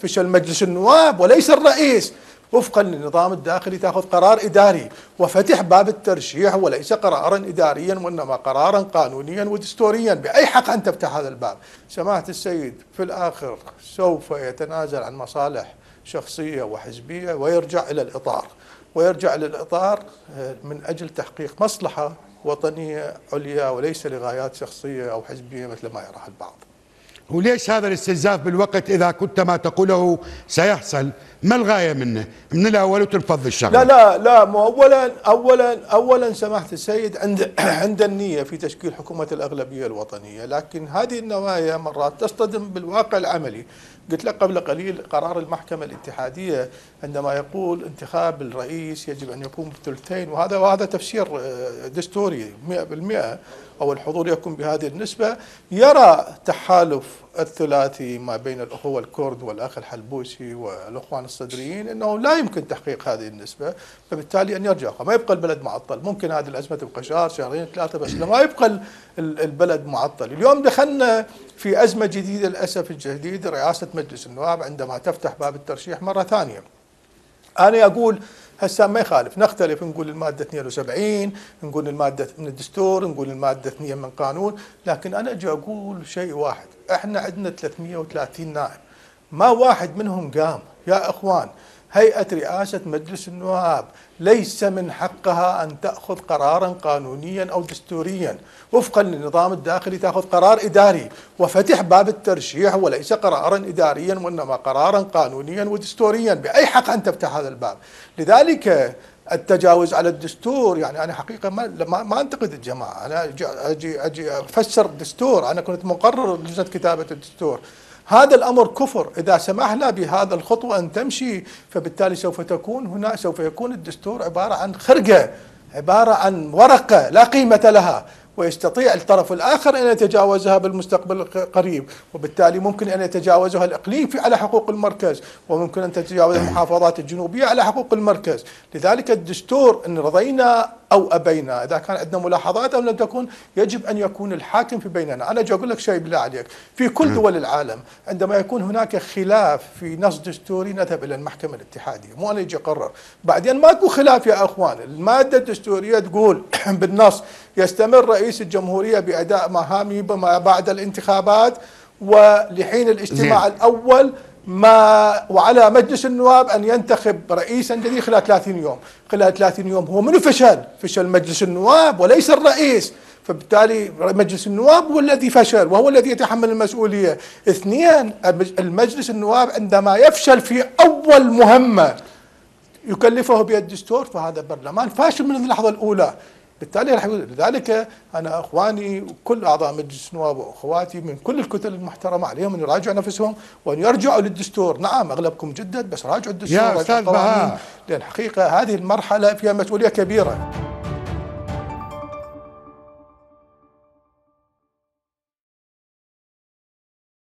فشل مجلس النواب وليس الرئيس. وفقا للنظام الداخلي تأخذ قرار إداري وفتح باب الترشيح وليس قرارا إداريا وإنما قرارا قانونيا ودستوريا. بأي حق أن تفتح هذا الباب؟ سماحة السيد في الآخر سوف يتنازل عن مصالح شخصية وحزبية ويرجع إلى الإطار من أجل تحقيق مصلحة وطنية عليا وليس لغايات شخصية أو حزبية مثل ما يراها البعض. وليش هذا الاستنزاف بالوقت إذا كنت ما تقوله سيحصل؟ ما الغاية منه من الأول وتنفض الشغله؟ لا مو أولا سماحة السيد عند النية في تشكيل حكومة الأغلبية الوطنية، لكن هذه النوايا مرات تصطدم بالواقع العملي. قلت لك قبل قليل قرار المحكمة الاتحادية عندما يقول انتخاب الرئيس يجب أن يكون بثلثين، وهذا تفسير دستوري 100%، أو الحضور يكون بهذه النسبة. يرى تحالف الثلاثي ما بين الأخوة الكرد والأخ الحلبوسي والأخوان الصدريين أنه لا يمكن تحقيق هذه النسبة، فبالتالي أن يرجع، ما يبقى البلد معطل. ممكن هذه الأزمة تبقى شهر شهرين ثلاثة، بس لما يبقى البلد معطل. اليوم دخلنا في أزمة جديدة للأسف الشديد، رئاسة مجلس النواب عندما تفتح باب الترشيح مرة ثانية. أنا أقول هسه ما يخالف نختلف، نقول المادة 72، نقول المادة من الدستور، نقول المادة 2 من قانون، لكن أنا أجي أقول شيء واحد. إحنا عندنا 330 نائب، ما واحد منهم قام. يا إخوان، هيئة رئاسة مجلس النواب ليس من حقها أن تأخذ قرارا قانونيا أو دستوريا. وفقا للنظام الداخلي تأخذ قرار إداري وفتح باب الترشيح وليس قرارا إداريا وإنما قرارا قانونيا ودستوريا. بأي حق أن تفتح هذا الباب؟ لذلك التجاوز على الدستور، يعني أنا حقيقة ما أنتقد الجماعة، أنا أجي أفسر الدستور، أنا كنت مقرر لجنة كتابة الدستور. هذا الأمر كفر. إذا سمحنا بهذا الخطوة أن تمشي، فبالتالي سوف يكون الدستور عبارة عن خرقة، عبارة عن ورقة لا قيمة لها، ويستطيع الطرف الآخر أن يتجاوزها بالمستقبل القريب، وبالتالي ممكن أن يتجاوزها الإقليم على حقوق المركز، وممكن أن تتجاوز المحافظات الجنوبية على حقوق المركز. لذلك الدستور إن رضينا أو أبينا، إذا كان عندنا ملاحظات أو لم تكن، يجب أن يكون الحاكم في بيننا. أنا أجي أقول لك شيء بالله عليك، في كل دول العالم عندما يكون هناك خلاف في نص دستوري نذهب إلى المحكمة الاتحادية، مو أنا أجي أقرر. بعدين ماكو خلاف يا أخوان، المادة الدستورية تقول بالنص يستمر رئيس الجمهورية بأداء مهامه ما بعد الانتخابات ولحين الاجتماع الأول وعلى مجلس النواب أن ينتخب رئيسا جديد خلال 30 يوم. خلال 30 يوم هو من فشل مجلس النواب وليس الرئيس، فبالتالي مجلس النواب هو الذي فشل وهو الذي يتحمل المسؤولية. اثنين، المجلس النواب عندما يفشل في أول مهمة يكلفه بها الدستور، فهذا برلمان فاشل من اللحظة الأولى. بالتالي راح يقول. لذلك انا اخواني وكل اعضاء مجلس النواب واخواتي من كل الكتل المحترمه عليهم ان يراجعوا نفسهم وان يرجعوا للدستور. نعم اغلبكم جدد، بس راجعوا الدستور يا استاذ بهاء، لان حقيقه هذه المرحله فيها مسؤوليه كبيره.